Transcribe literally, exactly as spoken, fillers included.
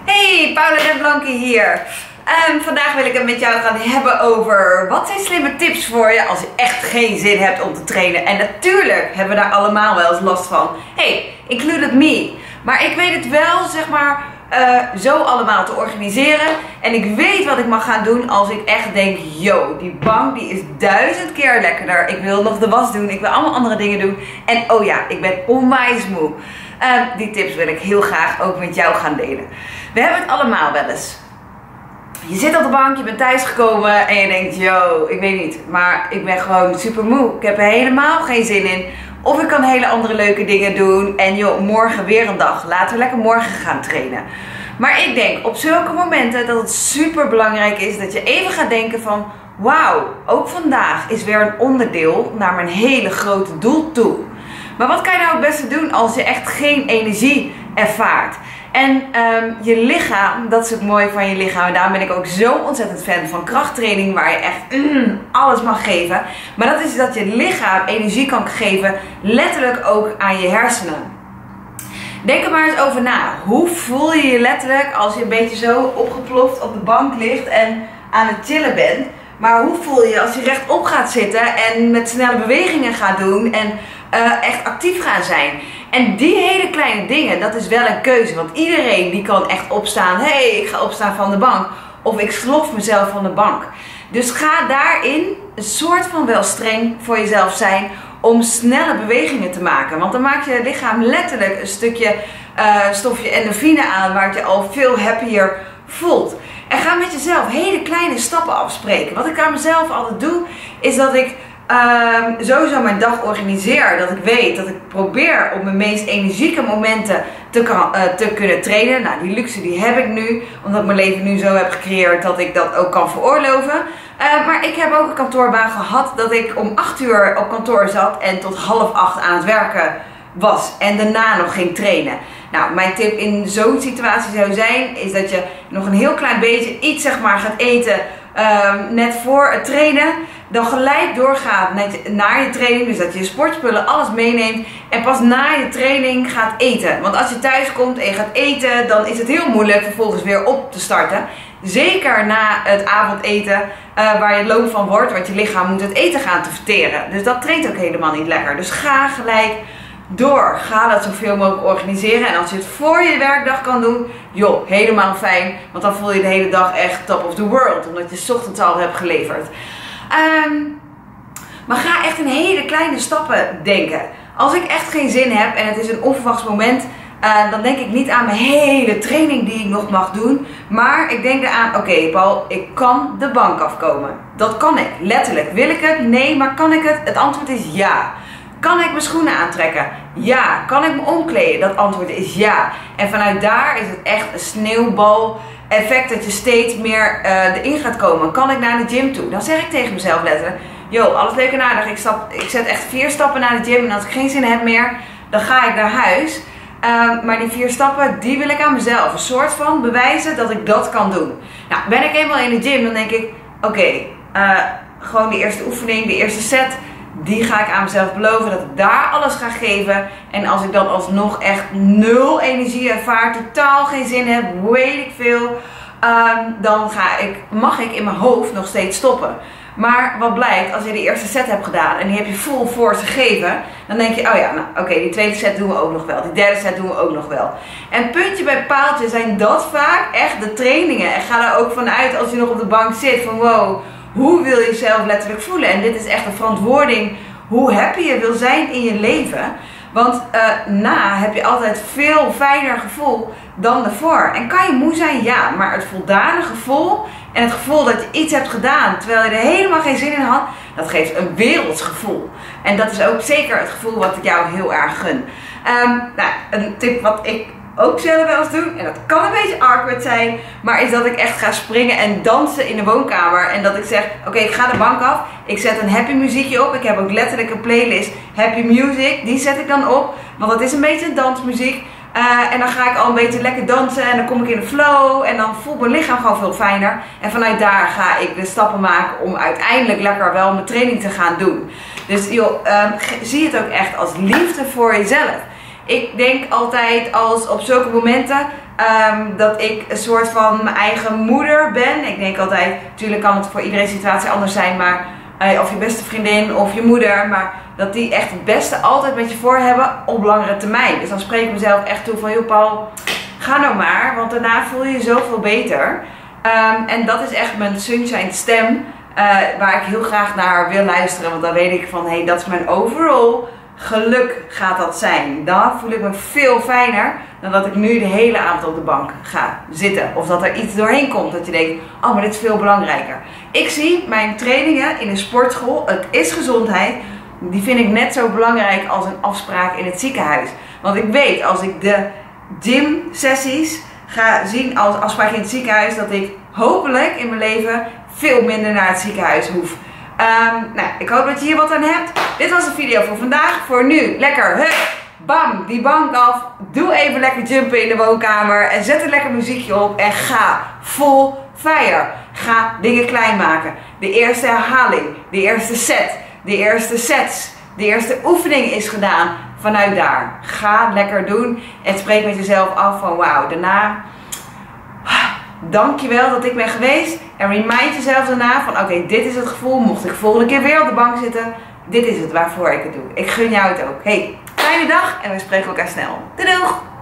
Hey, Paula de Blanke hier. Um, vandaag wil ik het met jou gaan hebben over wat zijn slimme tips voor je als je echt geen zin hebt om te trainen. En natuurlijk hebben we daar allemaal wel eens last van. Hey, included me. Maar ik weet het wel, zeg maar, uh, zo allemaal te organiseren. En ik weet wat ik mag gaan doen als ik echt denk, yo, die bank die is duizend keer lekkerder. Ik wil nog de was doen, ik wil allemaal andere dingen doen. En oh ja, ik ben onwijs moe. Uh, die tips wil ik heel graag ook met jou gaan delen. We hebben het allemaal wel eens. Je zit op de bank, je bent thuisgekomen en je denkt, yo, ik weet niet, maar ik ben gewoon super moe. Ik heb er helemaal geen zin in. Of ik kan hele andere leuke dingen doen. En joh, morgen weer een dag. Laten we lekker morgen gaan trainen. Maar ik denk op zulke momenten dat het super belangrijk is dat je even gaat denken van, wauw, ook vandaag is weer een onderdeel naar mijn hele grote doel toe. Maar wat kan je nou het beste doen als je echt geen energie ervaart? En um, je lichaam, dat is het mooie van je lichaam. En daarom ben ik ook zo ontzettend fan van krachttraining, waar je echt mm, alles mag geven. Maar dat is dat je lichaam energie kan geven, letterlijk ook aan je hersenen. Denk er maar eens over na. Hoe voel je je letterlijk als je een beetje zo opgeploft op de bank ligt en aan het chillen bent? Maar hoe voel je je als je rechtop gaat zitten en met snelle bewegingen gaat doen en uh, echt actief gaan zijn? En die hele kleine dingen, dat is wel een keuze. Want iedereen die kan echt opstaan. Hé, hey, ik ga opstaan van de bank. Of ik slof mezelf van de bank. Dus ga daarin een soort van wel streng voor jezelf zijn om snelle bewegingen te maken. Want dan maakt je lichaam letterlijk een stukje uh, stofje endorfine aan, waar je al veel happier voelt. En ga met jezelf hele kleine stappen afspreken. Wat ik aan mezelf altijd doe, is dat ik Um, sowieso mijn dag organiseer. Dat ik weet dat ik probeer op mijn meest energieke momenten te, kan, uh, te kunnen trainen. Nou, die luxe die heb ik nu. Omdat ik mijn leven nu zo heb gecreëerd dat ik dat ook kan veroorloven. Uh, maar ik heb ook een kantoorbaan gehad dat ik om acht uur op kantoor zat en tot half acht aan het werken was. En daarna nog ging trainen. Nou, mijn tip in zo'n situatie zou zijn, is dat je nog een heel klein beetje iets zeg maar gaat eten um, net voor het trainen. Dan gelijk doorgaat naar je training, dus dat je je sportspullen, alles meeneemt en pas na je training gaat eten. Want als je thuis komt en je gaat eten, dan is het heel moeilijk vervolgens weer op te starten. Zeker na het avondeten, uh, waar je loop van wordt, want je lichaam moet het eten gaan te verteren. Dus dat traint ook helemaal niet lekker. Dus ga gelijk door. Ga dat zoveel mogelijk organiseren. En als je het voor je werkdag kan doen, joh, helemaal fijn. Want dan voel je de hele dag echt top of the world, omdat je 's ochtends al hebt geleverd. Um, maar ga echt in hele kleine stappen denken. Als ik echt geen zin heb en het is een onverwachts moment, uh, dan denk ik niet aan mijn hele training die ik nog mag doen. Maar ik denk eraan, oké okay, Paul, ik kan de bank afkomen. Dat kan ik, letterlijk. Wil ik het? Nee, maar kan ik het? Het antwoord is ja. Kan ik mijn schoenen aantrekken? Ja. Kan ik me omkleden? Dat antwoord is ja. En vanuit daar is het echt een sneeuwbal effect dat je steeds meer uh, erin gaat komen. Kan ik naar de gym toe? Dan zeg ik tegen mezelf letterlijk, yo, alles leuk en aardig. Ik, stap, ik zet echt vier stappen naar de gym en als ik geen zin heb meer, dan ga ik naar huis. Uh, maar die vier stappen, die wil ik aan mezelf. Een soort van bewijzen dat ik dat kan doen. Nou, ben ik eenmaal in de gym, dan denk ik, oké, okay, uh, gewoon de eerste oefening, de eerste set, die ga ik aan mezelf beloven dat ik daar alles ga geven. En als ik dan alsnog echt nul energie ervaar, totaal geen zin heb, weet ik veel, um, dan ga ik, mag ik in mijn hoofd nog steeds stoppen. Maar wat blijkt, als je de eerste set hebt gedaan en die heb je full force gegeven, dan denk je, oh ja, nou oké, okay, die tweede set doen we ook nog wel, die derde set doen we ook nog wel. En puntje bij paaltje zijn dat vaak echt de trainingen. En ga daar ook vanuit als je nog op de bank zit van wow, hoe wil je jezelf letterlijk voelen? En dit is echt een verantwoording hoe happy je wil zijn in je leven. Want uh, na heb je altijd veel fijner gevoel dan ervoor. En kan je moe zijn? Ja. Maar het voldane gevoel en het gevoel dat je iets hebt gedaan terwijl je er helemaal geen zin in had, dat geeft een werelds gevoel. En dat is ook zeker het gevoel wat ik jou heel erg gun. Um, nou, een tip wat ik ook zelf wel eens doen, en dat kan een beetje awkward zijn, maar is dat ik echt ga springen en dansen in de woonkamer. En dat ik zeg, oké, okay, ik ga de bank af, ik zet een happy muziekje op. Ik heb ook letterlijk een playlist, happy music, die zet ik dan op, want dat is een beetje een dansmuziek. Uh, en dan ga ik al een beetje lekker dansen en dan kom ik in de flow en dan voelt mijn lichaam gewoon veel fijner. En vanuit daar ga ik de stappen maken om uiteindelijk lekker wel mijn training te gaan doen. Dus joh, um, zie het ook echt als liefde voor jezelf. ik denk altijd als op zulke momenten um, dat ik een soort van mijn eigen moeder ben. Ik denk altijd, natuurlijk kan het voor iedereen situatie anders zijn, maar uh, of je beste vriendin of je moeder, maar dat die echt het beste altijd met je voor hebben op langere termijn. Dus dan spreek ik mezelf echt toe van, joh Paul, ga nou maar, want daarna voel je je zoveel beter. Um, en dat is echt mijn sunshine stem, uh, waar ik heel graag naar wil luisteren. Want dan weet ik van, hé, hey, dat is mijn overall geluk gaat dat zijn. Dan voel ik me veel fijner dan dat ik nu de hele avond op de bank ga zitten. Of dat er iets doorheen komt dat je denkt, oh, maar dit is veel belangrijker. Ik zie mijn trainingen in een sportschool, het is gezondheid, die vind ik net zo belangrijk als een afspraak in het ziekenhuis. Want ik weet, als ik de gym sessies ga zien als afspraak in het ziekenhuis, dat ik hopelijk in mijn leven veel minder naar het ziekenhuis hoef. Um, nou, ik hoop dat je hier wat aan hebt. Dit was de video voor vandaag. Voor nu, lekker, hup, bam, die bank af. Doe even lekker jumpen in de woonkamer. En zet een lekker muziekje op. En ga vol fire. Ga dingen klein maken. De eerste herhaling, de eerste set, de eerste sets, de eerste oefening is gedaan. Vanuit daar. Ga lekker doen. En spreek met jezelf af van wauw, daarna, dankjewel dat ik ben geweest. En remind jezelf daarna van oké, okay, dit is het gevoel. Mocht ik volgende keer weer op de bank zitten. Dit is het waarvoor ik het doe. Ik gun jou het ook. Hey, fijne dag en we spreken elkaar snel. Doei doeg!